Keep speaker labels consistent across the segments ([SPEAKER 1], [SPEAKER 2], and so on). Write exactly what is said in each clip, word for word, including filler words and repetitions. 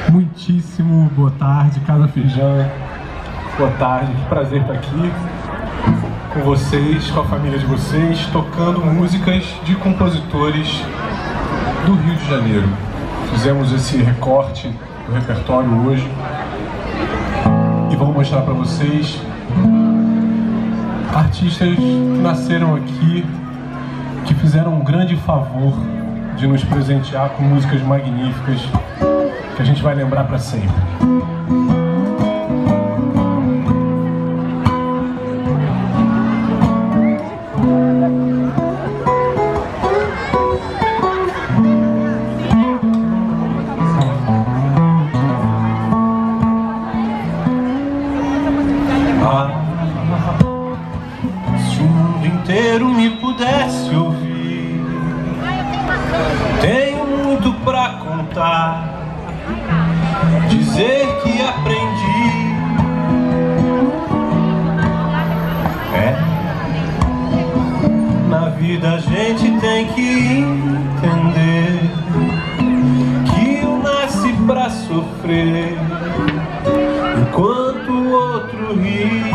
[SPEAKER 1] Muitíssimo boa tarde, Casa Feijão. Boa tarde, que prazer estar aqui com vocês, com a família de vocês, tocando músicas de compositores do Rio de Janeiro. Fizemos esse recorte do repertório hoje e vamos mostrar para vocês artistas que nasceram aqui, que fizeram um grande favor de nos presentear com músicas magníficas que a gente vai lembrar para sempre.
[SPEAKER 2] Ah, se o mundo inteiro me pudesse ouvir, tenho muito pra contar, dizer que aprendi. É, na vida a gente tem que entender que um nasce pra sofrer enquanto o outro ri.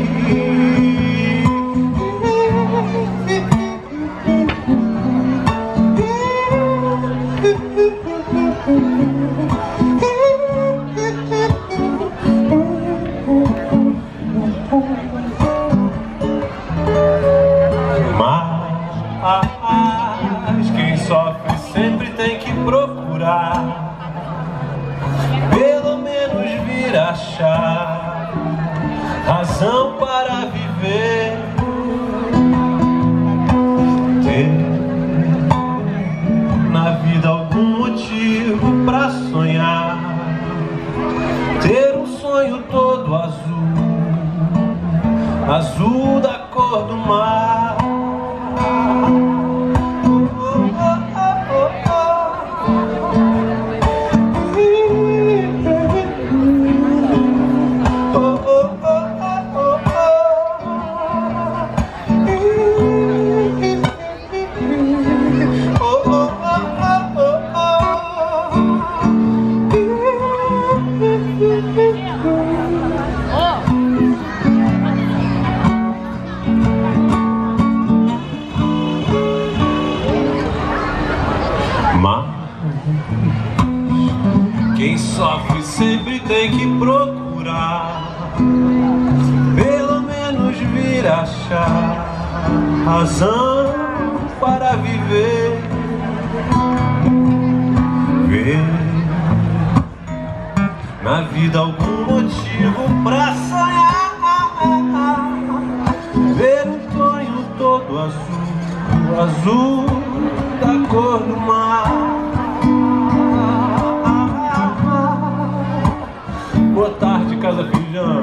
[SPEAKER 2] Mas quem sofre sempre tem que procurar, pelo menos vir achar razão para viver. Ter na vida algum motivo pra sonhar, ter um sonho todo azul, azul da cor do mar. Quem sofre sempre tem que procurar, pelo menos vir achar razão para viver. Ver na vida algum motivo pra sonhar, ver um sonho todo azul, azul da cor do mar. Boa tarde, Casa Feijão.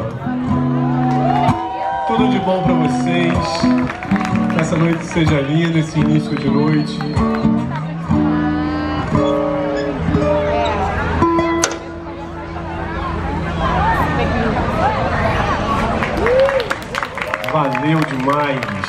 [SPEAKER 2] Tudo de bom pra vocês. Que essa noite seja linda, esse início de noite. Valeu demais.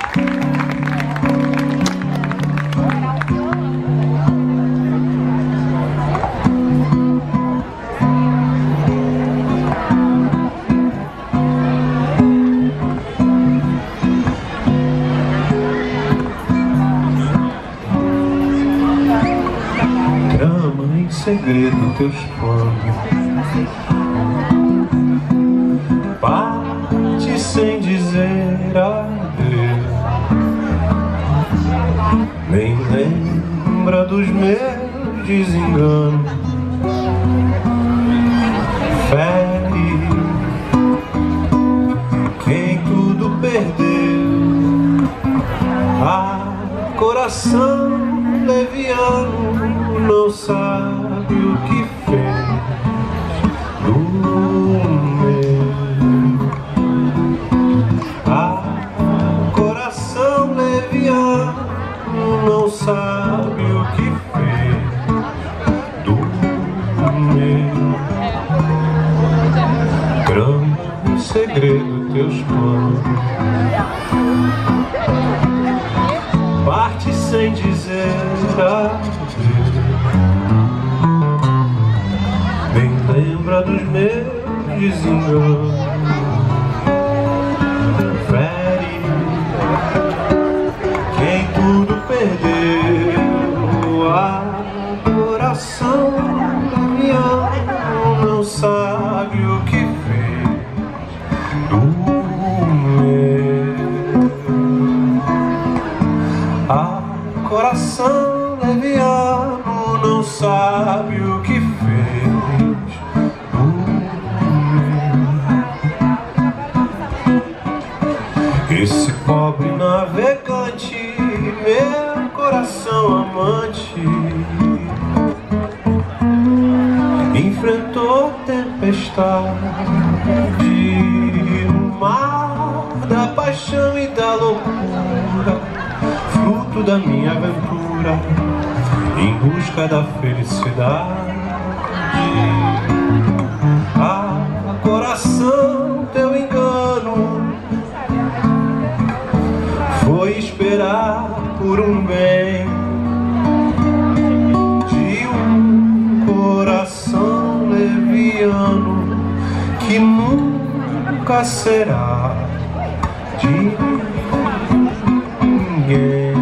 [SPEAKER 2] Segredo teus planos, parte sem dizer adeus, nem lembra dos meus desenganos. Fere quem tudo perdeu, ah, coração leviano não sabe o que fez do meu. Ah, coração leviano não sabe o que fez do meu. Grande segredo teus planos, parte sem dizer adeus. meu desengano fere quem tudo perdeu. A coração leviano não sabe o que fez do meu. A coração leviano não sabe o que fez do meu. Esse pobre navegante, meu coração amante, enfrentou tempestade no mar da paixão e da loucura, fruto da minha aventura em busca da felicidade. Ah, coração, teu engano foi esperar por um bem de um coração leviano que nunca será de ninguém.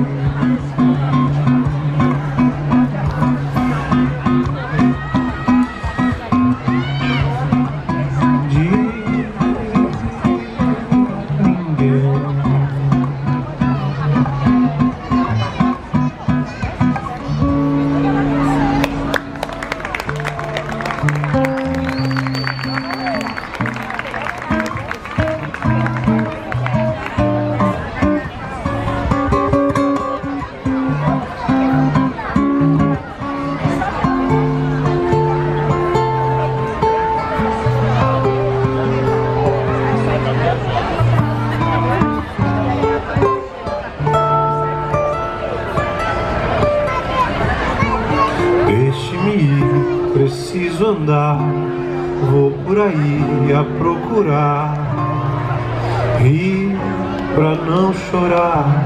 [SPEAKER 2] Deixe-me ir, preciso andar, vou por aí a procurar rir pra não chorar.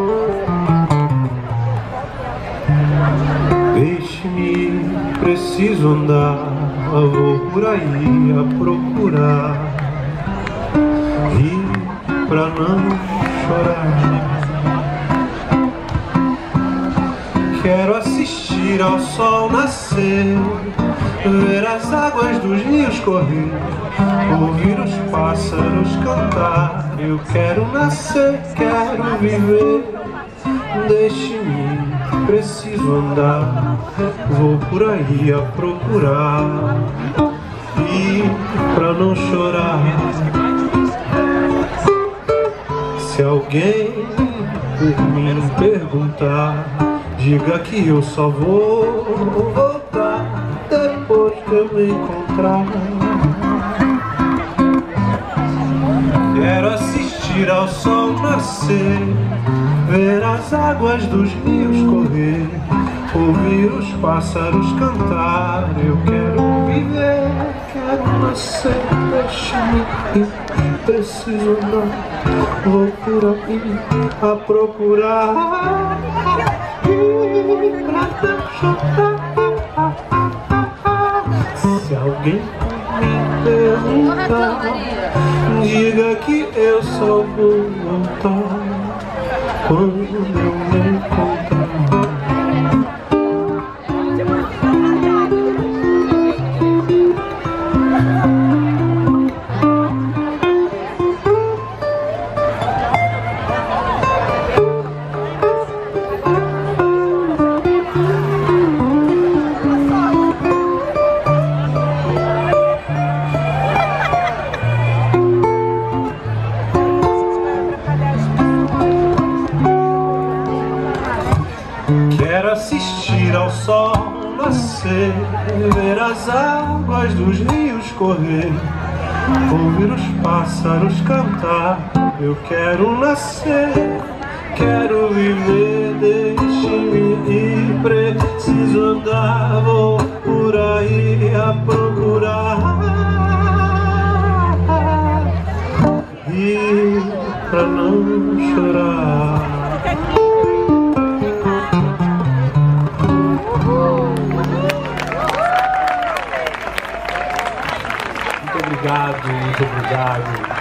[SPEAKER 2] Deixe-me ir, preciso andar, vou por aí a procurar rir pra não chorar. Quero assistir ao sol nascer, ver as águas dos rios correr, ouvir os pássaros cantar. Eu quero nascer, quero viver. Deixe-me ir, preciso andar, vou por aí a procurar e pra não chorar. Se alguém por mim perguntar, diga que eu só vou voltar depois que eu me encontrar. Quero assistir ao sol nascer, ver as águas dos rios correr, ouvir os pássaros cantar. Eu quero viver, quero nascer, deixe-me ir, preciso andar, vou por aí a procurar. Se alguém me perguntar, diga que eu só vou voltar quando eu me encontrar. Quero assistir ao sol nascer, ver as águas dos rios correr, ouvir os pássaros cantar. Eu quero nascer, quero viver, deixe-me ir, preciso andar, vou por aí a procurar e pra não chorar. obrigado, muito obrigado.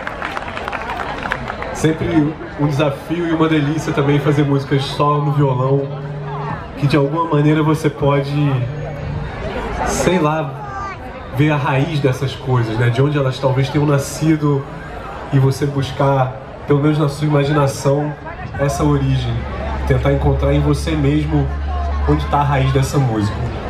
[SPEAKER 2] Sempre um desafio e uma delícia também fazer músicas só no violão, que de alguma maneira você pode, sei lá, ver a raiz dessas coisas, né? De onde elas talvez tenham nascido, e você buscar, pelo menos na sua imaginação, essa origem. Tentar encontrar em você mesmo onde está a raiz dessa música.